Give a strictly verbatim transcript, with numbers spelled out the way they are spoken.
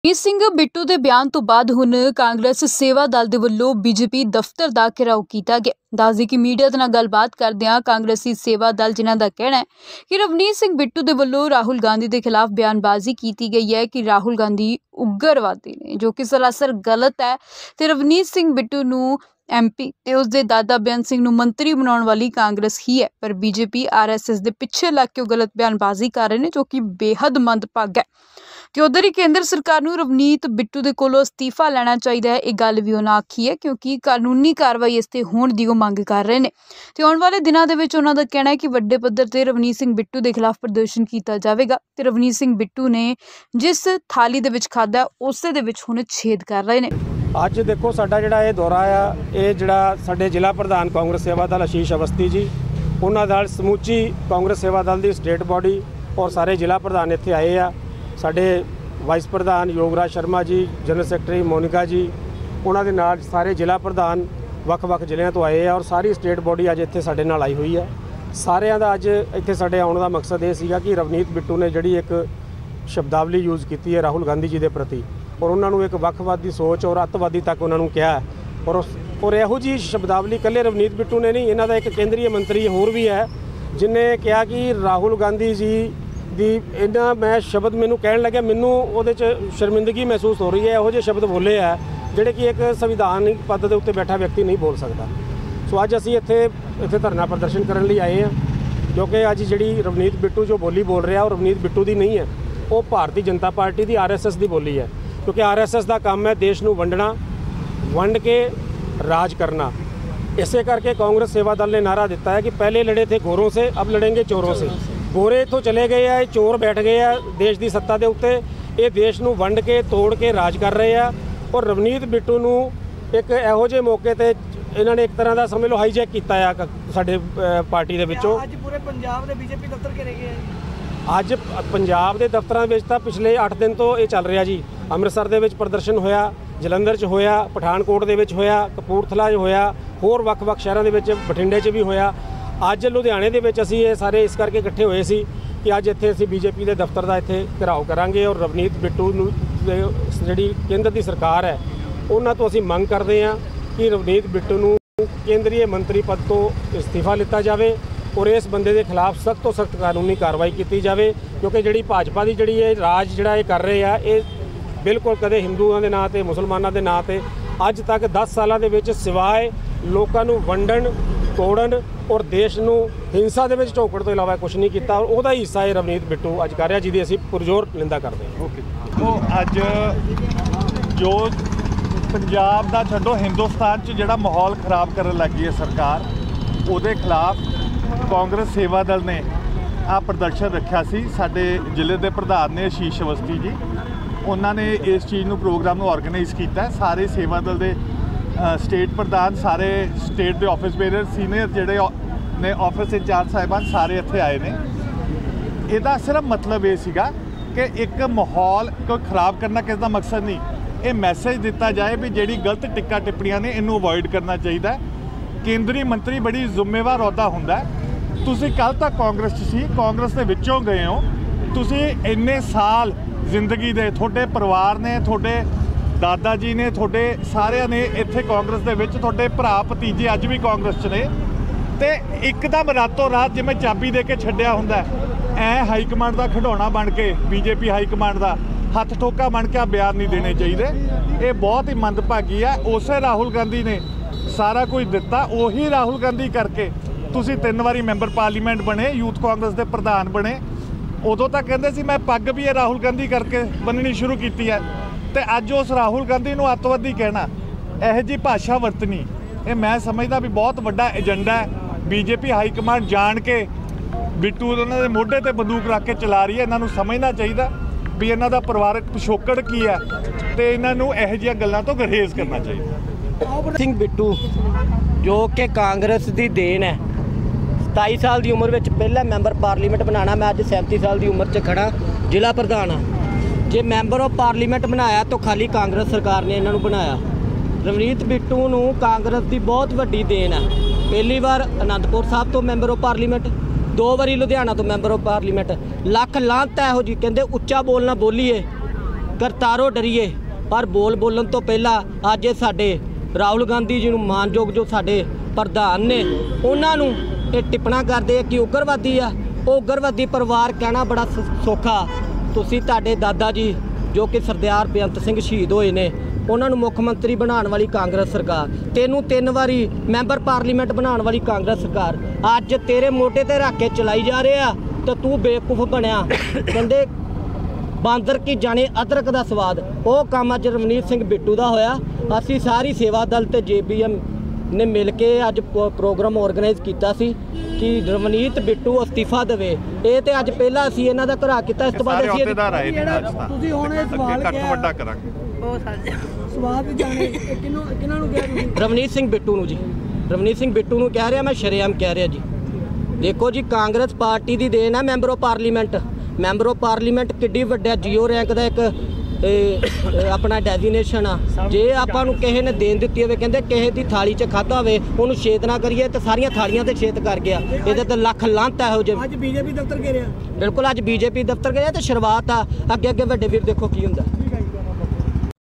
ਰਵਨੀਤ ਸਿੰਘ ਬਿੱਟੂ ਦੇ ਬਿਆਨ ਤੋਂ ਬਾਅਦ ਹੁਣ ਕਾਂਗਰਸ ਸੇਵਾ ਦਲ ਦੇ ਵੱਲੋਂ ਬੀਜੇਪੀ ਦਫ਼ਤਰ ਦਾ ਘਿਰਾਓ ਕੀਤਾ ਗਿਆ। ਦੱਸ ਦਈਏ ਕਿ ਮੀਡੀਆ ਦੇ ਨਾਲ ਗੱਲਬਾਤ ਕਰਦਿਆਂ ਕਾਂਗਰਸੀ ਸੇਵਾ ਦਲ ਜਿਨ੍ਹਾਂ ਦਾ ਕਹਿਣਾ ਹੈ ਕਿ ਰਵਨੀਤ ਸਿੰਘ ਬਿੱਟੂ ਦੇ ਵੱਲੋਂ ਰਾਹੁਲ ਗਾਂਧੀ ਦੇ ਖਿਲਾਫ ਬਿਆਨਬਾਜ਼ੀ ਕੀਤੀ ਗਈ ਹੈ ਕਿ ਰਾਹੁਲ ਗਾਂਧੀ ਉਗਰਵਾਦੀ ਨੇ, ਜੋ ਕਿ ਸਰਾਸਰ ਗਲਤ ਹੈ ਤੇ ਰਵਨੀਤ ਸਿੰਘ ਬਿੱਟੂ ਨੂੰ ਐਮਪੀ ਤੇ ਉਸਦੇ ਦਾਦਾ ਬੇਅੰਤ ਸਿੰਘ ਨੂੰ ਮੰਤਰੀ ਬਣਾਉਣ ਵਾਲੀ ਕਾਂਗਰਸ ਹੀ ਹੈ, ਪਰ ਬੀਜੇਪੀ ਆਰਐਸਐਸ ਦੇ ਪਿੱਛੇ ਲੱਗ ਕੇ ਉਹ ਗਲਤ ਬਿਆਨਬਾਜ਼ੀ ਕਰ ਰਹੇ ਨੇ, ਜੋ ਕਿ ਬੇहद ਮੰਦਭਾਗਾ ਹੈ। ਤੇ ਉਧਰ ਹੀ ਕੇਂਦਰ ਸਰਕਾਰ ਨੂੰ ਰਵਨੀਤ ਬਿੱਟੂ ਦੇ ਕੋਲੋਂ ਅਸਤੀਫਾ ਲੈਣਾ ਚਾਹੀਦਾ ਹੈ। ਇਹ ਗੱਲ ਵੀ ਉਹਨਾਂ ਆਖੀ ਹੈ ਕਿਉਂਕਿ ਕਾਨੂੰਨੀ ਕਾਰਵਾਈ ਇਸ ਤੇ ਹੋਣ ਦੀ ਉਹ ਮੰਗ ਕਰ ਰਹੇ ਨੇ ਤੇ ਆਉਣ ਵਾਲੇ ਦਿਨਾਂ ਦੇ ਵਿੱਚ ਉਹਨਾਂ ਦਾ ਕਹਿਣਾ ਹੈ ਕਿ ਵੱਡੇ ਪੱਧਰ ਤੇ ਰਵਨੀਤ ਸਿੰਘ ਬਿੱਟੂ ਦੇ ਖਿਲਾਫ ਪ੍ਰਦਰਸ਼ਨ ਕੀਤਾ ਜਾਵੇਗਾ ਤੇ ਰਵਨੀਤ ਸਿੰਘ ਬਿੱਟੂ ਨੇ ਜਿਸ ਥਾਲੀ ਦੇ ਵਿੱਚ ਖਾਧਾ ਉਸੇ ਦੇ ਵਿੱਚ ਹੁਣ ਛੇਦ ਕਰ ਰਹੇ ਨੇ। ਅੱਜ ਦੇਖੋ ਸਾਡਾ ਜਿਹੜਾ ਇਹ ਦੌਰਾ ਆ, ਇਹ ਜਿਹੜਾ ਸਾਡੇ ਜ਼ਿਲ੍ਹਾ ਪ੍ਰਧਾਨ ਕਾਂਗਰਸ ਸੇਵਾ ਦਲ ਆਸ਼ੀਸ਼ ਅਵਸਥੀ ਜੀ, ਉਹਨਾਂ ਨਾਲ ਸਮੁੱਚੀ ਕਾਂਗਰਸ ਸੇਵਾ ਦਲ ਦੀ ਸਟੇਟ ਬਾਡੀ ਔਰ ਸਾਰੇ ਜ਼ਿਲ੍ਹਾ ਪ੍ਰਧਾਨ ਇੱਥੇ ਆਏ ਆ। ਸਾਡੇ ਵਾਈਸ ਪ੍ਰਧਾਨ ਯੋਗਰਾਜ ਸ਼ਰਮਾ ਜੀ, ਜਨਰਲ ਸੈਕਟਰੀ ਮੋਨਿਕਾ ਜੀ, ਉਹਨਾਂ ਦੇ ਨਾਲ ਸਾਰੇ ਜ਼ਿਲ੍ਹਾ ਪ੍ਰਧਾਨ ਵੱਖ-ਵੱਖ ਜ਼ਿਲ੍ਹਿਆਂ ਤੋਂ ਆਏ ਆ ਔਰ ਸਾਰੀ ਸਟੇਟ ਬਾਡੀ ਅੱਜ ਇੱਥੇ ਸਾਡੇ ਨਾਲ ਆਈ ਹੋਈ ਹੈ। ਸਾਰਿਆਂ ਦਾ ਅੱਜ ਇੱਥੇ ਸਾਡੇ ਆਉਣ ਦਾ ਮਕਸਦ ਇਹ ਸੀਗਾ ਕਿ ਰਵਨੀਤ ਬਿੱਟੂ ਨੇ ਜਿਹੜੀ ਇੱਕ ਸ਼ਬਦਾਵਲੀ ਯੂਜ਼ ਕੀਤੀ ਹੈ ਰਾਹੁਲ ਗਾਂਧੀ ਜੀ ਦੇ ਪ੍ਰਤੀ ਔਰ ਉਹਨਾਂ ਨੂੰ ਇੱਕ ਵੱਖਵਾਦੀ ਸੋਚ ਔਰ ਅੱਤਵਾਦੀ ਤੱਕ ਉਹਨਾਂ ਨੂੰ ਕਿਹਾ ਔਰ ਔਰ ਇਹੋ ਜਿਹੀ ਸ਼ਬਦਾਵਲੀ ਇਕੱਲੇ ਰਵਨੀਤ ਬਿੱਟੂ ਨੇ ਨਹੀਂ, ਇਹਨਾਂ ਦਾ ਇੱਕ ਕੇਂਦਰੀ ਮੰਤਰੀ ਹੋਰ ਵੀ ਹੈ ਜਿਹਨੇ ਕਿਹਾ ਕਿ ਰਾਹੁਲ ਗਾਂਧੀ ਜੀ ਦੀ ਇਹਨਾਂ ਮੈਂ ਸ਼ਬਦ ਮੈਨੂੰ ਕਹਿਣ ਲੱਗਿਆ, ਮੈਨੂੰ ਉਹਦੇ 'ਚ ਸ਼ਰਮਿੰਦਗੀ ਮਹਿਸੂਸ ਹੋ ਰਹੀ ਹੈ। ਇਹੋ ਜਿਹੇ ਸ਼ਬਦ ਬੋਲੇ ਆ ਜਿਹੜੇ ਕਿ ਇੱਕ ਸੰਵਿਧਾਨਿਕ ਪਦ ਦੇ ਉੱਤੇ ਬੈਠਾ ਵਿਅਕਤੀ ਨਹੀਂ ਬੋਲ ਸਕਦਾ। ਸੋ ਅੱਜ ਅਸੀਂ ਇੱਥੇ ਇੱਥੇ ਧਰਨਾ ਪ੍ਰਦਰਸ਼ਨ ਕਰਨ ਲਈ ਆਏ ਹਾਂ ਕਿਉਂਕਿ ਅੱਜ ਜਿਹੜੀ ਰਵਨੀਤ ਬਿੱਟੂ ਜੋ ਬੋਲੀ ਬੋਲ ਰਿਹਾ ਉਹ ਰਵਨੀਤ ਬਿੱਟੂ ਦੀ ਨਹੀਂ ਹੈ, ਉਹ ਭਾਰਤੀ ਜਨਤਾ ਪਾਰਟੀ ਦੀ ਆਰ ਐਸ ਐਸ ਦੀ ਬੋਲੀ ਹੈ ਕਿਉਂਕਿ ਆਰ ਐਸ ਐਸ ਦਾ ਕੰਮ ਹੈ ਦੇਸ਼ ਨੂੰ ਵੰਡਣਾ, ਵੰਡ ਕੇ ਰਾਜ ਕਰਨਾ। ਇਸੇ ਕਰਕੇ ਕਾਂਗਰਸ ਸੇਵਾ ਦਲ ਨੇ ਨਾਰਾ ਦਿੱਤਾ ਹੈ ਕਿ ਪਹਿਲੇ ਲੜੇ थे गोरों से, अब लड़ेंगे चोरों से। ਗੋਰੇ ਇੱਥੋਂ ਚਲੇ ਗਏ ਆ, ਚੋਰ ਬੈਠ ਗਏ ਆ ਦੇਸ਼ ਦੀ ਸੱਤਾ ਦੇ ਉੱਤੇ, ਇਹ ਦੇਸ਼ ਨੂੰ ਵੰਡ ਕੇ ਤੋੜ ਕੇ ਰਾਜ ਕਰ ਰਹੇ ਆ ਔਰ ਰਵਨੀਤ ਬਿੱਟੂ ਨੂੰ ਇੱਕ ਇਹੋ ਜਿਹੇ ਮੌਕੇ ਤੇ ਇਹਨਾਂ ਨੇ ਇੱਕ ਤਰ੍ਹਾਂ ਦਾ ਸਮਝ ਲਓ ਹਾਈਜੈਕ ਕੀਤਾ ਆ ਸਾਡੇ ਪਾਰਟੀ ਦੇ ਵਿੱਚੋਂ। ਅੱਜ ਪੂਰੇ ਪੰਜਾਬ ਦੇ ਬੀਜੇਪੀ ਦਫ਼ਤਰ ਘੇਰੇ ਗਏ ਆ। ਅੱਜ ਪੰਜਾਬ ਦੇ ਦਫ਼ਤਰਾਂ ਵਿੱਚ ਤਾਂ ਪਿਛਲੇ ਅੱਠ ਦਿਨ ਤੋਂ ਇਹ ਚੱਲ ਰਿਹਾ ਜੀ। ਅੰਮ੍ਰਿਤਸਰ ਦੇ ਵਿੱਚ ਪ੍ਰਦਰਸ਼ਨ ਹੋਇਆ, ਜਲੰਧਰ 'ਚ ਹੋਇਆ, ਪਠਾਨਕੋਟ ਦੇ ਵਿੱਚ ਹੋਇਆ, ਕਪੂਰਥਲਾ 'ਚ ਹੋਇਆ, ਹੋਰ ਵੱਖ-ਵੱਖ ਸ਼ਹਿਰਾਂ ਦੇ ਵਿੱਚ, ਬਠਿੰਡੇ 'ਚ ਵੀ ਹੋਇਆ। ਅੱਜ ਲੁਧਿਆਣੇ ਦੇ ਵਿੱਚ ਅਸੀਂ ਇਹ ਸਾਰੇ ਇਸ ਕਰਕੇ ਇਕੱਠੇ ਹੋਏ ਸੀ ਕਿ ਅੱਜ ਇੱਥੇ ਅਸੀਂ ਬੀਜੇਪੀ ਦੇ ਦਫ਼ਤਰ ਦਾ ਇੱਥੇ ਘਿਰਾਓ ਕਰਾਂਗੇ ਔਰ ਰਵਨੀਤ ਬਿੱਟੂ ਨੂੰ ਜਿਹੜੀ ਕੇਂਦਰ ਦੀ ਸਰਕਾਰ ਹੈ ਉਹਨਾਂ ਤੋਂ ਅਸੀਂ ਮੰਗ ਕਰਦੇ ਹਾਂ ਕਿ ਰਵਨੀਤ ਬਿੱਟੂ ਨੂੰ ਕੇਂਦਰੀ ਮੰਤਰੀ ਪਦ ਤੋਂ ਅਸਤੀਫਾ ਲਿੱਤਾ ਜਾਵੇ ਔਰ ਇਸ ਬੰਦੇ ਦੇ ਖਿਲਾਫ ਸਖਤ ਤੋਂ ਸਖਤ ਕਾਨੂੰਨੀ ਕਾਰਵਾਈ ਕੀਤੀ ਜਾਵੇ ਕਿਉਂਕਿ ਜਿਹੜੀ ਭਾਜਪਾ ਦੀ ਜਿਹੜੀ ਇਹ ਰਾਜ ਜਿਹੜਾ ਇਹ ਕਰ ਰਹੇ ਆ ਇਹ ਬਿਲਕੁਲ ਕਦੇ ਹਿੰਦੂਆਂ ਦੇ ਨਾਂ 'ਤੇ, ਮੁਸਲਮਾਨਾਂ ਦੇ ਨਾਂ 'ਤੇ ਅੱਜ ਤੱਕ ਦਸ ਸਾਲਾਂ ਦੇ ਵਿੱਚ ਸਿਵਾਏ ਲੋਕਾਂ ਨੂੰ ਵੰਡਣ, ਤੋੜਨ ਔਰ ਦੇਸ਼ ਨੂੰ ਹਿੰਸਾ ਦੇ ਵਿੱਚ ਝੋਂਕਣ ਤੋਂ ਇਲਾਵਾ ਕੁਝ ਨਹੀਂ ਕੀਤਾ ਔਰ ਉਹਦਾ ਹੀ ਹਿੱਸਾ ਇਹ ਰਵਨੀਤ ਬਿੱਟੂ ਅੱਜ ਕਰ ਰਿਹਾ ਜਿਹਦੀ ਅਸੀਂ ਪੁਰਜ਼ੋਰ ਨਿੰਦਾ ਕਰਦੇ ਹਾਂ। ਓਕੇ, ਉਹ ਅੱਜ ਜੋ ਪੰਜਾਬ ਦਾ ਛੱਡੋ ਹਿੰਦੁਸਤਾਨ 'ਚ ਜਿਹੜਾ ਮਾਹੌਲ ਖਰਾਬ ਕਰਨ ਲੱਗੀ ਹੈ ਸਰਕਾਰ, ਉਹਦੇ ਖਿਲਾਫ ਕਾਂਗਰਸ ਸੇਵਾ ਦਲ ਨੇ ਆ ਪ੍ਰਦਰਸ਼ਨ ਰੱਖਿਆ ਸੀ। ਸਾਡੇ ਜ਼ਿਲ੍ਹੇ ਦੇ ਪ੍ਰਧਾਨ ਨੇ ਆਸ਼ੀਸ਼ ਅਵਸਥੀ ਜੀ, ਉਹਨਾਂ ਨੇ ਇਸ ਚੀਜ਼ ਨੂੰ ਪ੍ਰੋਗਰਾਮ ਨੂੰ ਆਰਗੇਨਾਈਜ਼ ਕੀਤਾ। ਸਾਰੇ ਸੇਵਾ ਦਲ ਦੇ ਸਟੇਟ ਪ੍ਰਧਾਨ, ਸਾਰੇ ਸਟੇਟ ਦੇ ਆਫਿਸ ਬੇਅਰਰ, ਸੀਨੀਅਰ ਜਿਹੜੇ ਨੇ ਆਫਿਸ ਇੰਚਾਰਜ ਸਾਹਿਬਾਨ ਸਾਰੇ ਇੱਥੇ ਆਏ ਨੇ। ਇਹਦਾ ਸਿਰਫ ਮਤਲਬ ਇਹ ਸੀਗਾ ਕਿ ਇੱਕ ਮਾਹੌਲ ਕੋਈ ਖਰਾਬ ਕਰਨਾ ਕਿਸੇ ਦਾ ਮਕਸਦ ਨਹੀਂ, ਇਹ ਮੈਸੇਜ ਦਿੱਤਾ ਜਾਏ ਵੀ ਜਿਹੜੀ ਗਲਤ ਟਿੱਕਾ ਟਿੱਪਣੀਆਂ ਨੇ ਇਹਨੂੰ ਅਵੋਇਡ ਕਰਨਾ ਚਾਹੀਦਾ। ਕੇਂਦਰੀ ਮੰਤਰੀ ਬੜੀ ਜ਼ਿੰਮੇਵਾਰ ਅਹੁਦਾ ਹੁੰਦਾ। ਤੁਸੀਂ ਕੱਲ੍ਹ ਤੱਕ ਕਾਂਗਰਸ 'ਚ ਸੀ, ਕਾਂਗਰਸ ਦੇ ਵਿੱਚੋਂ ਗਏ ਹੋ, ਤੁਸੀਂ ਇੰਨੇ ਸਾਲ ਜ਼ਿੰਦਗੀ ਦੇ, ਤੁਹਾਡੇ ਪਰਿਵਾਰ ਨੇ, ਤੁਹਾਡੇ ਦਾਦਾ ਜੀ ਨੇ, ਤੁਹਾਡੇ ਸਾਰਿਆਂ ਨੇ ਇੱਥੇ ਕਾਂਗਰਸ ਦੇ ਵਿੱਚ, ਤੁਹਾਡੇ ਭਰਾ ਭਤੀਜੇ ਅੱਜ ਵੀ ਕਾਂਗਰਸ 'ਚ ਨੇ ਤੇ ਇੱਕਦਮ ਰਾਤੋਂ ਰਾਤ ਜਿਵੇਂ ਚਾਬੀ ਦੇ ਕੇ ਛੱਡਿਆ ਹੁੰਦਾ ਐ ਹਾਈ ਕਮਾਂਡ ਦਾ ਖਿਡੌਣਾ ਬਣ ਕੇ, ਬੀਜੇਪੀ ਹਾਈ ਕਮਾਂਡ ਦਾ ਹੱਥ ਠੋਕਾ ਬਣ ਕੇ ਬਿਆਨ ਨਹੀਂ ਦੇਣੇ ਚਾਹੀਦੇ। ਇਹ ਬਹੁਤ ਹੀ ਮੰਦਭਾਗੀ ਹੈ। ਉਸੇ ਰਾਹੁਲ ਗਾਂਧੀ ਨੇ ਸਾਰਾ ਕੁਝ ਦਿੱਤਾ, ਉਹੀ ਰਾਹੁਲ ਗਾਂਧੀ ਕਰਕੇ ਤੁਸੀਂ ਤਿੰਨ ਵਾਰੀ ਮੈਂਬਰ ਪਾਰਲੀਮੈਂਟ ਬਣੇ, ਯੂਥ ਕਾਂਗਰਸ ਦੇ ਪ੍ਰਧਾਨ ਬਣੇ। ਉਦੋਂ ਤਾਂ ਕਹਿੰਦੇ ਸੀ ਮੈਂ ਪੱਗ ਵੀ ਇਹ ਰਾਹੁਲ ਗਾਂਧੀ ਕਰਕੇ ਬੰਨਣੀ ਸ਼ੁਰੂ ਕੀਤੀ ਹੈ ਤੇ ਅੱਜ ਉਸ ਰਾਹੁਲ ਗਾਂਧੀ ਨੂੰ ਅੱਤਵਾਦੀ ਕਹਿਣਾ, ਇਹੋ ਜਿਹੀ ਭਾਸ਼ਾ ਵਰਤਣੀ, ਇਹ ਮੈਂ ਸਮਝਦਾ ਵੀ ਬਹੁਤ ਵੱਡਾ ਏਜੰਡਾ ਹੈ। ਬੀਜੇਪੀ ਹਾਈ ਕਮਾਂਡ ਜਾਣ ਕੇ ਬਿੱਟੂ ਉਹਨਾਂ ਦੇ ਮੋਢੇ ਤੇ ਬੰਦੂਕ ਰੱਖ ਕੇ ਚਲਾ ਰਹੀ ਹੈ। ਇਹਨਾਂ ਨੂੰ ਸਮਝਣਾ ਚਾਹੀਦਾ ਵੀ ਇਹਨਾਂ ਦਾ ਪਰਿਵਾਰਕ ਪਿਛੋਕੜ ਕੀ ਹੈ ਤੇ ਇਹਨਾਂ ਨੂੰ ਇਹੋ ਜਿਹੀਆਂ ਗੱਲਾਂ ਤੋਂ ਗੁਰੇਜ਼ ਕਰਨਾ ਚਾਹੀਦਾ। ਸਿੰਘ ਬਿੱਟੂ ਜੋ ਕਿ ਕਾਂਗਰਸ ਦੀ ਦੇਣ ਹੈ, ਸਤਾਈ ਸਾਲ ਦੀ ਉਮਰ ਵਿੱਚ ਪਹਿਲਾ ਮੈਂਬਰ ਪਾਰਲੀਮੈਂਟ ਬਣਾਉਣਾ। ਮੈਂ ਅੱਜ ਸੈਂਤੀ ਸਾਲ ਦੀ ਉਮਰ 'ਚ ਖੜਾ ਜ਼ਿਲ੍ਹਾ ਪ੍ਰਧਾਨ ਹਾਂ। ਜੇ ਮੈਂਬਰ ਆਫ ਪਾਰਲੀਮੈਂਟ ਬਣਾਇਆ ਤਾਂ ਖਾਲੀ ਕਾਂਗਰਸ ਸਰਕਾਰ ਨੇ ਇਹਨਾਂ ਨੂੰ ਬਣਾਇਆ। ਰਵਨੀਤ ਬਿੱਟੂ ਨੂੰ ਕਾਂਗਰਸ ਦੀ ਬਹੁਤ ਵੱਡੀ ਦੇਣ ਹੈ। ਪਹਿਲੀ ਵਾਰ ਅਨੰਦਪੁਰ ਸਾਹਿਬ ਤੋਂ ਮੈਂਬਰ ਆਫ ਪਾਰਲੀਮੈਂਟ, ਦੋ ਵਾਰੀ ਲੁਧਿਆਣਾ ਤੋਂ ਮੈਂਬਰ ਆਫ ਪਾਰਲੀਮੈਂਟ। ਲੱਖ ਲਾਂਤ ਇਹੋ ਜੀ ਕਹਿੰਦੇ ਉੱਚਾ ਬੋਲਣਾ ਬੋਲੀਏ ਕਰਤਾਰੋ ਡਰੀਏ, ਪਰ ਬੋਲ ਬੋਲਣ ਤੋਂ ਪਹਿਲਾਂ ਅੱਜ ਇਹ ਸਾਡੇ ਰਾਹੁਲ ਗਾਂਧੀ ਜੀ ਨੂੰ ਮਾਨਯੋਗ ਜੋ ਸਾਡੇ ਪ੍ਰਧਾਨ ਨੇ ਉਹਨਾਂ ਨੂੰ ਇਹ ਟਿੱਪਣਾ ਕਰਦੇ ਆ ਕਿ ਉਗਰਵਾਦੀ ਆ। ਉਹ ਉਗਰਵਾਦੀ ਪਰਿਵਾਰ ਕਹਿਣਾ ਬੜਾ ਸ- ਸੌਖਾ। ਤੁਸੀਂ ਤੁਹਾਡੇ ਦਾਦਾ ਜੀ ਜੋ ਕਿ ਸਰਦਾਰ ਬੇਅੰਤ ਸਿੰਘ ਸ਼ਹੀਦ ਹੋਏ ਨੇ ਉਹਨਾਂ ਨੂੰ ਮੁੱਖ ਮੰਤਰੀ ਬਣਾਉਣ ਵਾਲੀ ਕਾਂਗਰਸ ਸਰਕਾਰ, ਤੈਨੂੰ ਤਿੰਨ ਵਾਰੀ ਮੈਂਬਰ ਪਾਰਲੀਮੈਂਟ ਬਣਾਉਣ ਵਾਲੀ ਕਾਂਗਰਸ ਸਰਕਾਰ ਅੱਜ ਤੇਰੇ ਮੋਢੇ ਤੇ ਰੱਖ ਕੇ ਚਲਾਈ ਜਾ ਰਹੇ ਆ ਤੇ ਤੂੰ ਬੇਵਕੂਫ ਬਣਿਆ। ਕਹਿੰਦੇ ਬਾਂਦਰ ਕੀ ਜਾਣੇ ਅਦਰਕ ਦਾ ਸਵਾਦ, ਉਹ ਕੰਮ ਅੱਜ ਰਵਨੀਤ ਸਿੰਘ ਬਿੱਟੂ ਦਾ ਹੋਇਆ। ਅਸੀਂ ਸਾਰੀ ਸੇਵਾ ਦਲ ਤੇ ਜੇਬੀਐਮ ਨੇ ਮਿਲ ਕੇ ਅੱਜ ਪ- ਪ੍ਰੋਗਰਾਮ ਆਰਗੇਨਾਈਜ਼ ਕੀਤਾ ਸੀ ਕਿ ਰਵਨੀਤ ਬਿੱਟੂ ਅਸਤੀਫਾ ਦੇਵੇ। ਇਹ ਤੇ ਅੱਜ ਪਹਿਲਾਂ ਅਸੀਂ ਇਹਨਾਂ ਦਾ ਘਰਾ ਕੀਤਾ, ਇਸ ਤੋਂ ਬਾਅਦ ਸਾਰੇ ਅਸੀਂ ਅਹੁਦੇਦਾਰ ਆਏ ਨੇ ਅੱਜ ਤਾਂ ਤੁਸੀਂ ਹੁਣ ਇਹ ਸਵਾਲ ਅੱਗੇ ਇਕੱਠ ਕਿਹਾ ਵੱਡਾ ਕਰਾਂਗੇ। ਸਵਾਲ ਵੀ ਜਾਣੇ ਇਹ ਕਿਹਨੂੰ ਕਿਹਨਾਂ ਨੂੰ ਕਿਹਾ ਤੁਸੀਂ? ਰਵਨੀਤ ਸਿੰਘ ਬਿੱਟੂ ਨੂੰ ਜੀ, ਰਵਨੀਤ ਸਿੰਘ ਬਿੱਟੂ ਨੂੰ ਕਹਿ ਰਿਹਾ, ਮੈਂ ਸ਼ਰੇਆਮ ਕਹਿ ਰਿਹਾ ਜੀ। ਦੇਖੋ ਜੀ, ਕਾਂਗਰਸ ਪਾਰਟੀ ਦੀ ਦੇਣ ਹੈ member of parliament. Member of parliament ਕਿੱਡੀ ਵੱਡਾ ਜੀਓ ਰੈਂਕ ਦਾ ਇੱਕ ਇਹ, ਇਹ ਆਪਣਾ ਡੈਜ਼ੀਨੇਸ਼ਨ ਆ। ਜੇ ਆਪਾਂ ਨੂੰ ਕਿਸੇ ਨੇ ਦੇਣ ਦਿੱਤੀ ਹੋਵੇ, ਕਹਿੰਦੇ ਕਿਸੇ ਦੀ ਥਾਲੀ 'ਚ ਖਾਧਾ ਹੋਵੇ ਉਹਨੂੰ ਛੇਦ ਨਾ ਕਰੀਏ, ਤੇ ਸਾਰੀਆਂ ਥਾਲੀਆਂ ਤੇ ਛੇਦ ਕਰ ਗਿਆ। ਇਹਦੇ ਤੇ ਲੱਖ ਲਾਂਤ ਇਹੋ ਜਿਹੇ। ਅੱਜ ਬੀਜੇਪੀ ਦਫ਼ਤਰ ਘੇਰਿਆ। ਬਿਲਕੁਲ, ਅੱਜ ਬੀਜੇਪੀ ਦਫ਼ਤਰ ਗਏ ਤੇ ਸ਼ੁਰੂਆਤ ਆ, ਅੱਗੇ ਅੱਗੇ ਵੱਡੇ ਵੀਰ ਦੇਖੋ ਕੀ ਹੁੰਦਾ।